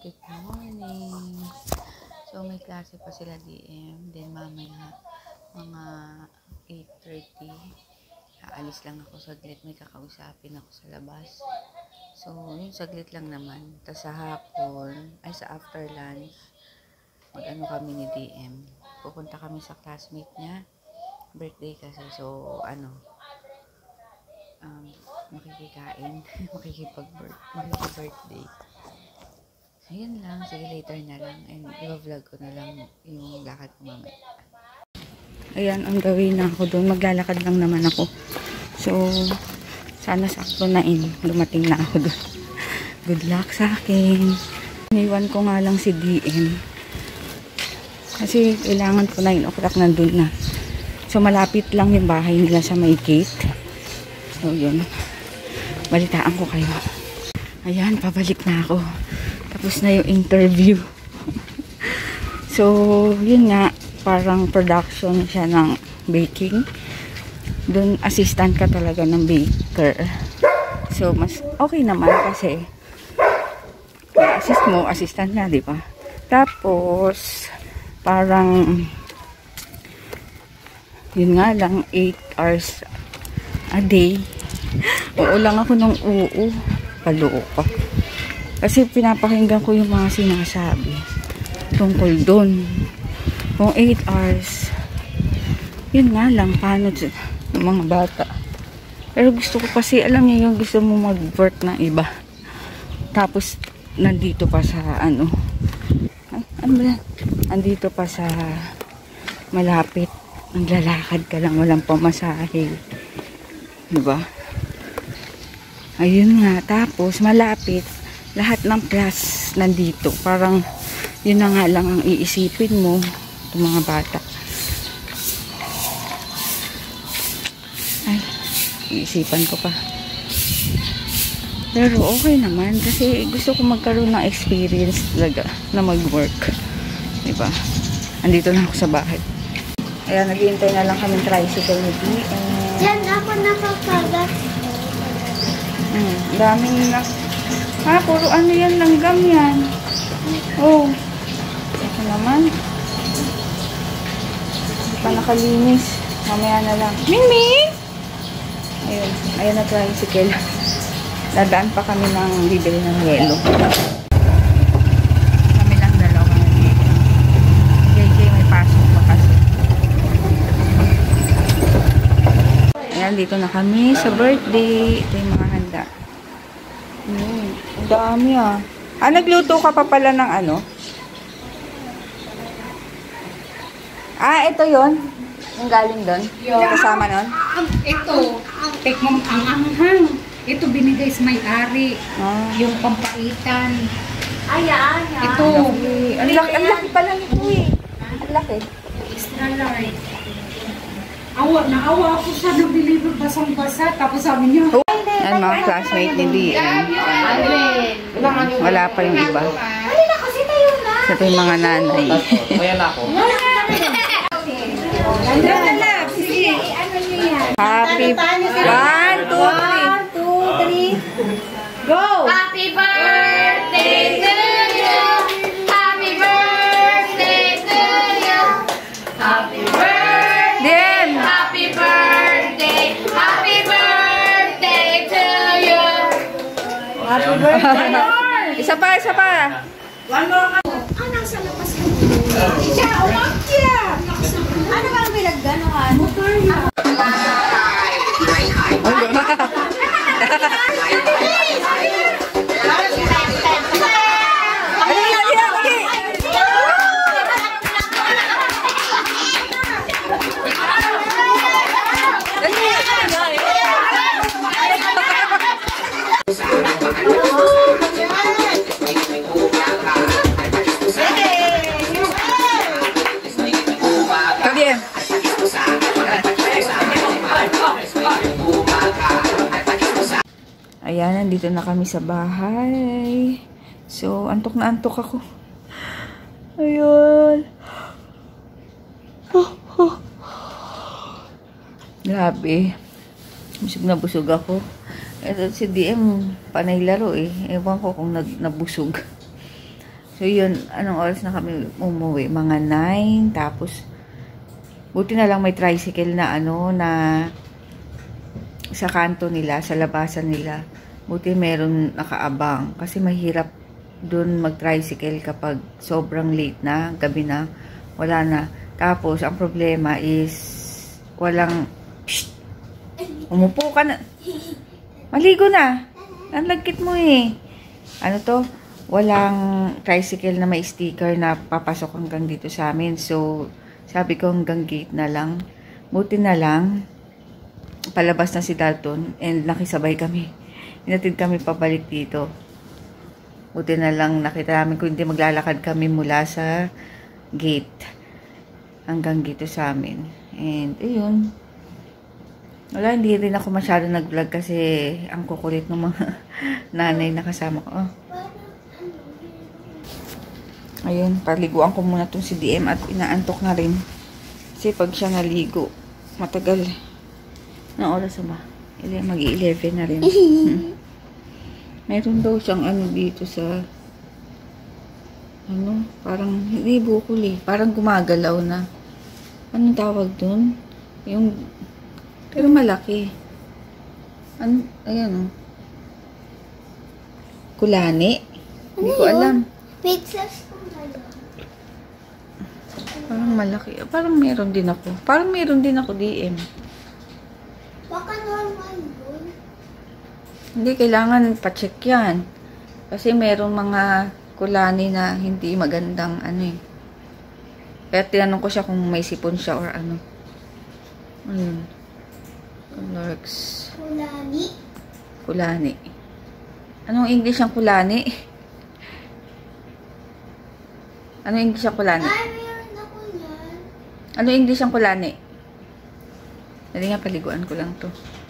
Good morning. So, may klase pa sila DM. Then, mamaya, mga 8:30, aalis lang ako saglit. May kakausapin ako sa labas. So, yun, saglit lang naman. Tapos sa hapon, sa after lunch, mag-ano kami ni DM. Pupunta kami sa classmate niya. Birthday kasi. So, makikikain. Makikibirthday. Ayun lang, sige later na lang and i-vlog ko na lang yung lakad ko mamaya. Ayan, on the way na ako doon. Maglalakad lang naman ako. So, sana sakto na dumating na ako doon. Good luck sa akin. Iniwan ko nga lang si DM. Kasi kailangan ko 9 o'clock nandun na. So, malapit lang yung bahay nila sa may gate. So, yun. Balitaan ko kayo. Ayan, pabalik na ako. Tapos na yung interview. So, yun nga, parang production siya ng baking. Doon, assistant ka talaga ng baker. So, mas okay naman kasi assist mo, assistant na, di ba? Tapos, parang yun nga lang, 8 hours a day. Oo lang ako ng paloko. Kasi pinapakinggan ko yung mga sinasabi tungkol doon. Kung 8 hours, yun nga lang, paano yung mga bata. Pero gusto ko kasi, alam niyo yung gusto mo mag-work ng iba. Tapos, nandito pa sa andito pa sa malapit. Naglalakad ka lang, walang pamasahe. Diba? Ayun nga, tapos malapit. Lahat ng class nandito. Parang yun na nga lang ang iisipin mo itong mga bata. Ay, iisipan ko pa. Pero okay naman kasi gusto ko magkaroon ng experience talaga na mag-work. Diba? Andito na ako sa bahay. Ayan, naghihintay na lang kami tricycle ni DM. Yan ako nakakagat. Daming na. Puro ano yan, langgam yan. Oh. Ito naman. Hindi pa nakalinis. Mamaya na lang. Mingming! Ayun. Ayun na tricycle. Dadaan pa kami ng bibili ng yelo. Kami lang dalawa ng yelo. JJ may pasok pa kasi. Ayan, dito na kami sa birthday. Ito yung mga handa. Ang dami nagluto ka pa pala ng ano? Ito yon yung galing doon? Yung kasama nun? Ito, tekmam ang anghang. Ito binigay sa may-ari. Yung pampaitan. Ito. Ang laki pala nito eh. Ang laki. Extra large. Naawa ako sa nag-deliver basang-basa. Tapos sabi niya, Yan mga classmate ni DM. Wala pa yung iba. Ito yung mga nanay. Happy 1, 2, 3. Go! Happy birthday to you. Happy birthday to you. Happy birthday. Happy birthday. Happy birthday to you. Happy birthday. Isa pa. One more. Nasa labas ka. Siya, umakya. Ano ba ang pinagganuhan? Motor niya. Ayan, nandito na kami sa bahay. So, antok na antok ako. Ayun. Grabe. Busog na busog ako. Ito si DM, panay laro eh. Ewan ko kung nabusog. So, yun, anong oras na kami umuwi? Mga 9, tapos, buti na lang may tricycle na na sa kanto nila, sa labasan nila. Buti meron nakaabang. Kasi mahirap dun mag-tricycle kapag sobrang late na, gabi na, wala na. Tapos, ang problema is, walang, psst, umupo ka na. Maligo na. Ang lagkit mo eh. Ano to? Walang tricycle na may sticker na papasok hanggang dito sa amin. So, sabi ko hanggang gate na lang. Buti na lang, palabas na si Dalton and nakisabay kami. Inatid kami pabalik dito. Buti na lang nakita namin kung hindi maglalakad kami mula sa gate hanggang dito sa amin. And, ayun. Wala, hindi rin ako masyado nag-vlog kasi ang kukulit ng mga nanay na kasama ko. Oh. Ayun, paliguan ko muna itong si DM at inaantok na rin. Kasi pag siya naligo, matagal. Na oras ba? Mag-11 na rin. Mayroon daw siyang dito sa parang hindi bukol eh. Parang gumagalaw na. Anong tawag dun? Yung pero malaki. Ayan Kulani? Hindi ko alam. Pizzas. Parang malaki. Parang meron din ako. Parang meron din ako DM. Baka normal yun. Hindi, kailangan pa-check yan. Kasi meron mga kulani na hindi magandang Kaya tinanong ko siya kung may sipon siya or ano. Ayun. Colorx. Kulani. Kulani. Anong English ang kulani? Anong English ang kulani? Ay, meron ako yan. Anong English ang kulani? Dali nga, paliguan ko lang to.